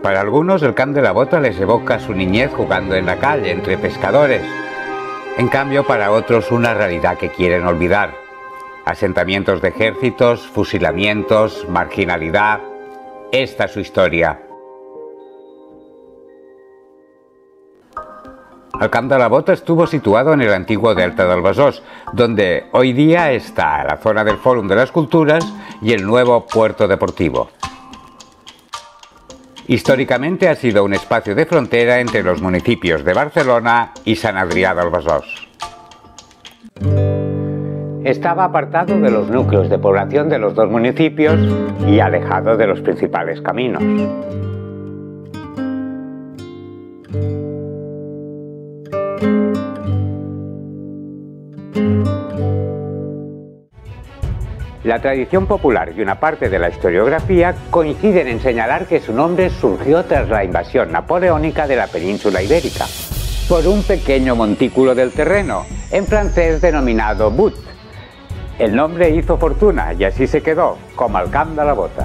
Para algunos, el Camp de la Bota les evoca su niñez jugando en la calle, entre pescadores. En cambio, para otros, una realidad que quieren olvidar. Asentamientos de ejércitos, fusilamientos, marginalidad. Esta es su historia. El Camp de la Bota estuvo situado en el antiguo delta del Besòs, donde hoy día está la zona del Fòrum de las Culturas y el nuevo puerto deportivo. Históricamente ha sido un espacio de frontera entre los municipios de Barcelona y Sant Adrià del Besòs. Estaba apartado de los núcleos de población de los dos municipios y alejado de los principales caminos. La tradición popular y una parte de la historiografía coinciden en señalar que su nombre surgió tras la invasión napoleónica de la península ibérica, por un pequeño montículo del terreno, en francés denominado But. El nombre hizo fortuna y así se quedó, como el Camp de la Bota.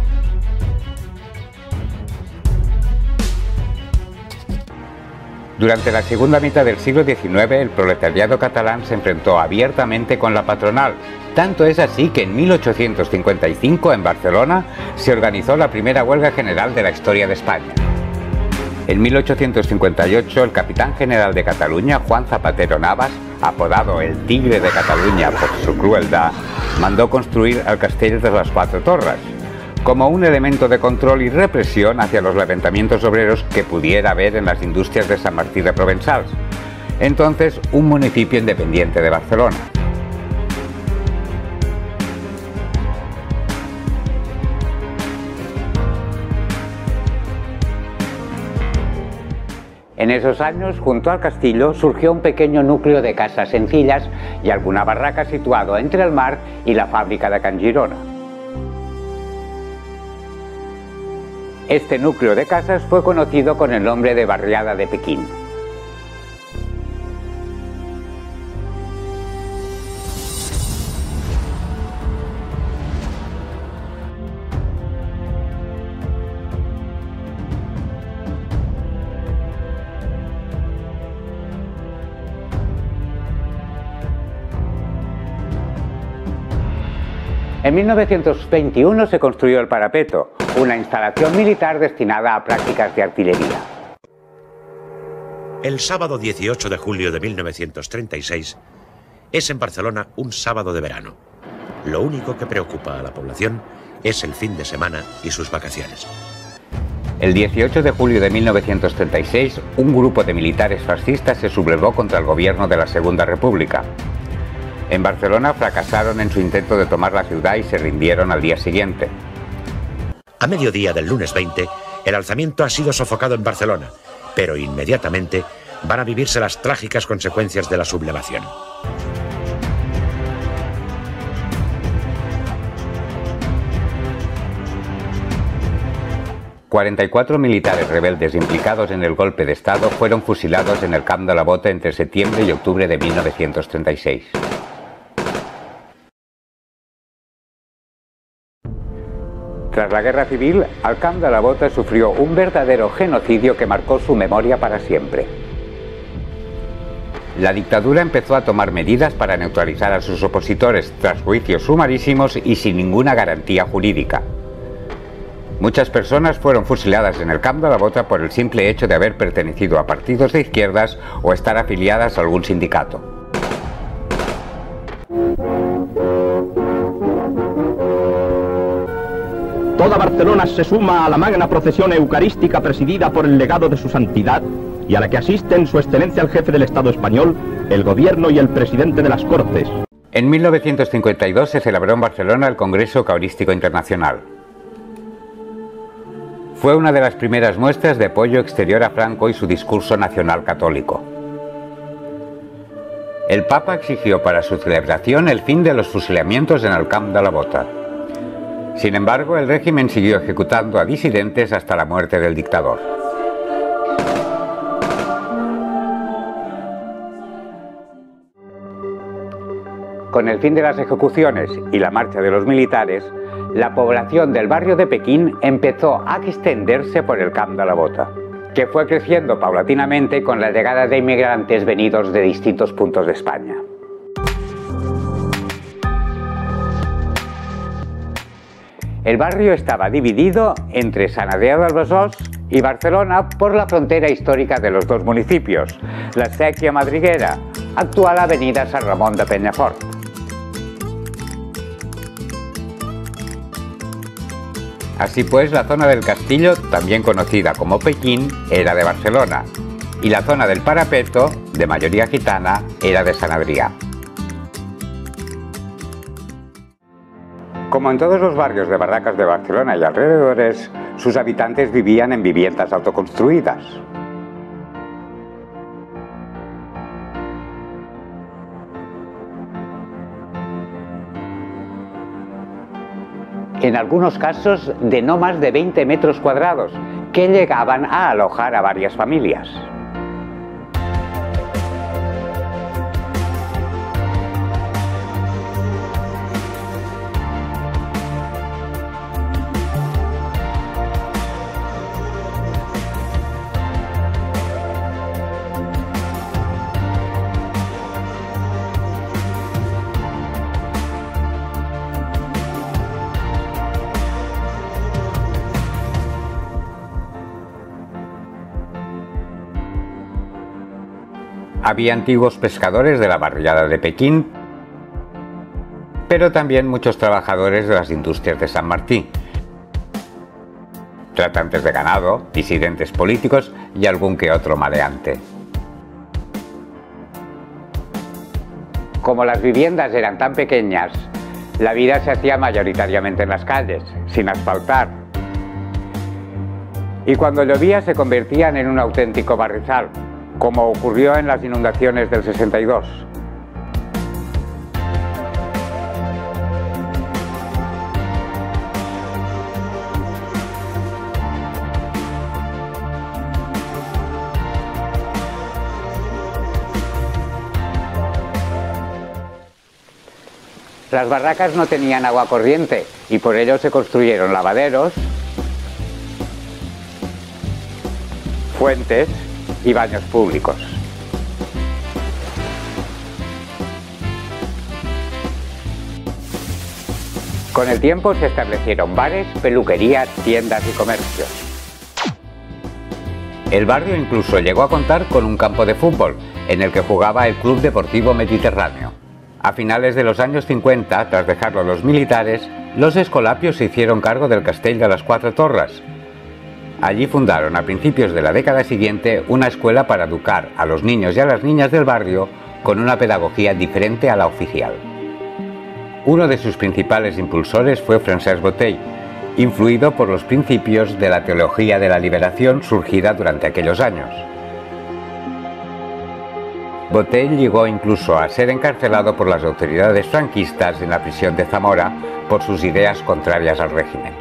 Durante la segunda mitad del siglo XIX, el proletariado catalán se enfrentó abiertamente con la patronal. Tanto es así que en 1855, en Barcelona, se organizó la primera huelga general de la historia de España. En 1858, el capitán general de Cataluña, Juan Zapatero Navas, apodado el Tigre de Cataluña por su crueldad, mandó construir el Castell de las Cuatro Torres, como un elemento de control y represión hacia los levantamientos obreros que pudiera haber en las industrias de Sant Martí de Provençals, entonces un municipio independiente de Barcelona. En esos años, junto al castillo, surgió un pequeño núcleo de casas sencillas y alguna barraca situado entre el mar y la fábrica de Can Girona. Este núcleo de casas fue conocido con el nombre de Barriada de Pekín. En 1921 se construyó el parapeto, una instalación militar destinada a prácticas de artillería. El sábado 18 de julio de 1936 es en Barcelona un sábado de verano. Lo único que preocupa a la población es el fin de semana y sus vacaciones. El 18 de julio de 1936, un grupo de militares fascistas se sublevó contra el gobierno de la Segunda República. En Barcelona fracasaron en su intento de tomar la ciudad y se rindieron al día siguiente. A mediodía del lunes 20, el alzamiento ha sido sofocado en Barcelona, pero inmediatamente van a vivirse las trágicas consecuencias de la sublevación. ...44 militares rebeldes implicados en el golpe de Estado fueron fusilados en el Camp de la Bota entre septiembre y octubre de 1936. Tras la Guerra Civil, el Camp de la Bota sufrió un verdadero genocidio que marcó su memoria para siempre. La dictadura empezó a tomar medidas para neutralizar a sus opositores tras juicios sumarísimos y sin ninguna garantía jurídica. Muchas personas fueron fusiladas en el Camp de la Bota por el simple hecho de haber pertenecido a partidos de izquierdas o estar afiliadas a algún sindicato. Toda Barcelona se suma a la magna procesión eucarística presidida por el legado de su santidad y a la que asisten su excelencia el jefe del Estado español, el gobierno y el presidente de las Cortes. En 1952 se celebró en Barcelona el Congreso Eucarístico Internacional. Fue una de las primeras muestras de apoyo exterior a Franco y su discurso nacional católico. El Papa exigió para su celebración el fin de los fusilamientos en el Camp de la Bota. Sin embargo, el régimen siguió ejecutando a disidentes hasta la muerte del dictador. Con el fin de las ejecuciones y la marcha de los militares, la población del barrio de Pekín empezó a extenderse por el Camp de la Bota, que fue creciendo paulatinamente con la llegada de inmigrantes venidos de distintos puntos de España. El barrio estaba dividido entre Sant Adrià del Besòs y Barcelona por la frontera histórica de los dos municipios, la Sèquia Madriguera, actual avenida San Ramón de Penyafort. Así pues, la zona del Castillo, también conocida como Pekín, era de Barcelona, y la zona del Parapeto, de mayoría gitana, era de Sant Adrià. Como en todos los barrios de barracas de Barcelona y alrededores, sus habitantes vivían en viviendas autoconstruidas. En algunos casos de no más de 20 metros cuadrados, que llegaban a alojar a varias familias. Había antiguos pescadores de la barriada de Pekín, pero también muchos trabajadores de las industrias de San Martí, tratantes de ganado, disidentes políticos y algún que otro maleante. Como las viviendas eran tan pequeñas, la vida se hacía mayoritariamente en las calles, sin asfaltar. Y cuando llovía se convertían en un auténtico barrizal, como ocurrió en las inundaciones del 62. Las barracas no tenían agua corriente y por ello se construyeron lavaderos, fuentes y baños públicos. Con el tiempo se establecieron bares, peluquerías, tiendas y comercios. El barrio incluso llegó a contar con un campo de fútbol, en el que jugaba el Club Deportivo Mediterráneo. A finales de los años 50, tras dejarlo los militares, los escolapios se hicieron cargo del Castell de las Quatre Torres. Allí fundaron a principios de la década siguiente una escuela para educar a los niños y a las niñas del barrio con una pedagogía diferente a la oficial. Uno de sus principales impulsores fue Francesc Botey, influido por los principios de la teología de la liberación surgida durante aquellos años. Botey llegó incluso a ser encarcelado por las autoridades franquistas en la prisión de Zamora por sus ideas contrarias al régimen.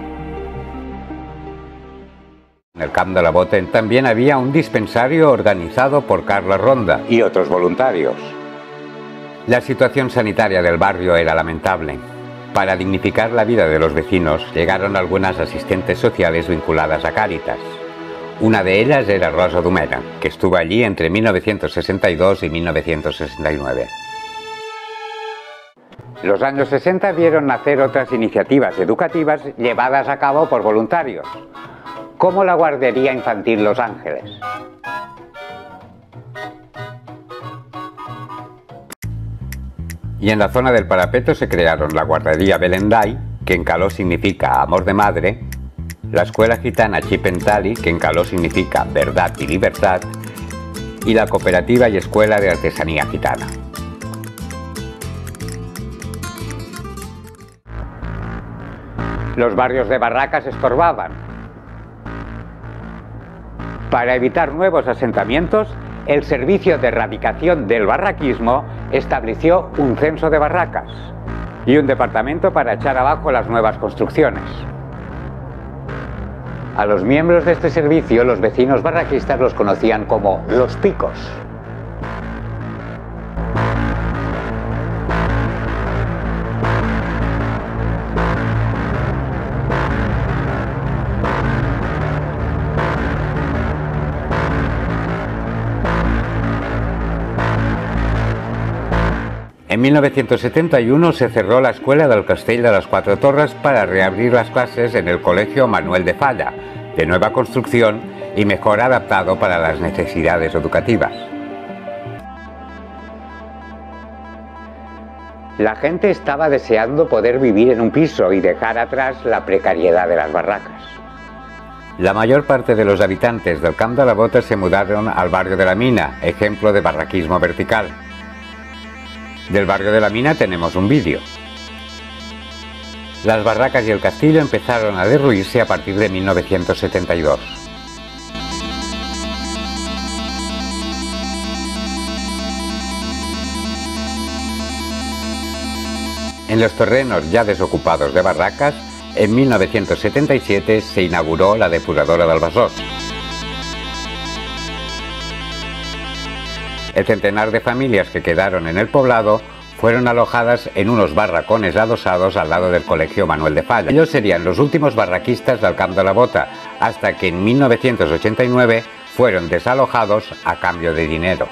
En el Camp de la Bota también había un dispensario organizado por Carles Ronda y otros voluntarios. La situación sanitaria del barrio era lamentable. Para dignificar la vida de los vecinos llegaron algunas asistentes sociales vinculadas a Cáritas. Una de ellas era Rosa Domènech, que estuvo allí entre 1962 y 1969. Los años 60 vieron nacer otras iniciativas educativas llevadas a cabo por voluntarios, como la Guardería Infantil Los Ángeles. Y en la zona del Parapeto se crearon la Guardería Belenday, que en caló significa amor de madre, la Escuela Gitana Chipentali, que en caló significa verdad y libertad, y la Cooperativa y Escuela de Artesanía Gitana. Los barrios de barracas estorbaban. Para evitar nuevos asentamientos, el Servicio de Erradicación del Barraquismo estableció un censo de barracas y un departamento para echar abajo las nuevas construcciones. A los miembros de este servicio, los vecinos barraquistas los conocían como los picos. En 1971 se cerró la escuela del Castell de las Cuatro Torres para reabrir las clases en el Colegio Manuel de Falla, de nueva construcción y mejor adaptado para las necesidades educativas. La gente estaba deseando poder vivir en un piso y dejar atrás la precariedad de las barracas. La mayor parte de los habitantes del Camp de la Bota se mudaron al barrio de la Mina, ejemplo de barraquismo vertical. Del barrio de la Mina tenemos un vídeo. Las barracas y el castillo empezaron a derruirse a partir de 1972. En los terrenos ya desocupados de barracas, en 1977 se inauguró la depuradora del Besòs. El centenar de familias que quedaron en el poblado fueron alojadas en unos barracones adosados al lado del Colegio Manuel de Falla. Ellos serían los últimos barraquistas del Camp de la Bota, hasta que en 1989 fueron desalojados a cambio de dinero.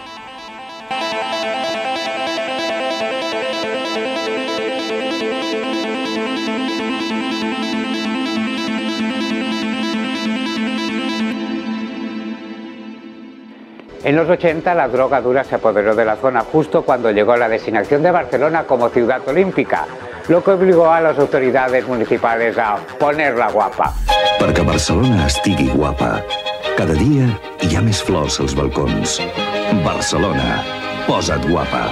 En los 80 la droga dura se apoderó de la zona justo cuando llegó la designación de Barcelona como ciudad olímpica, lo que obligó a las autoridades municipales a ponerla guapa. Perquè Barcelona estigui guapa, cada dia hi ha més flors als balcons. Barcelona, posa't guapa.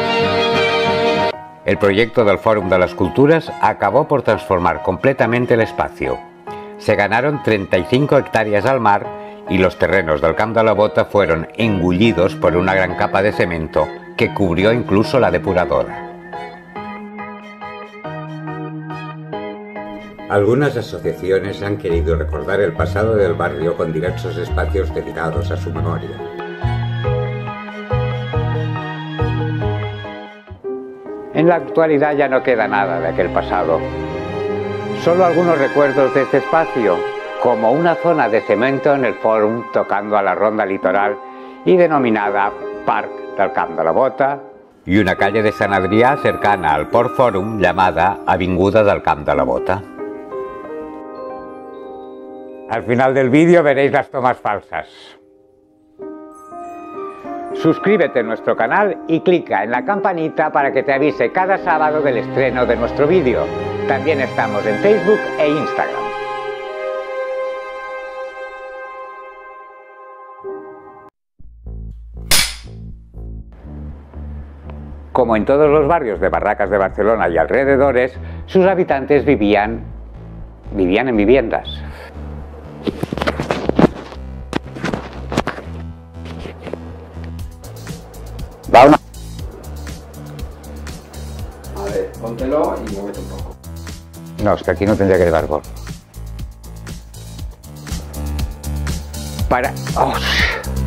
El proyecto del Fórum de las Culturas acabó por transformar completamente el espacio. Se ganaron 35 hectáreas al mar y los terrenos del Camp de la Bota fueron engullidos por una gran capa de cemento que cubrió incluso la depuradora. Algunas asociaciones han querido recordar el pasado del barrio con diversos espacios dedicados a su memoria. En la actualidad ya no queda nada de aquel pasado. Solo algunos recuerdos de este espacio, como una zona de cemento en el Fórum tocando a la ronda litoral y denominada Parc del Camp de la Bota, y una calle de Sant Adrià cercana al Port Fòrum llamada Avinguda del Camp de la Bota. Al final del vídeo veréis las tomas falsas. Suscríbete a nuestro canal y clica en la campanita para que te avise cada sábado del estreno de nuestro vídeo. También estamos en Facebook e Instagram. Como en todos los barrios de barracas de Barcelona y alrededores, sus habitantes vivían en viviendas. Va una... A ver, póntelo y muévete un poco. No, es que aquí no tendría que llevar gol. Para... ¡Oh!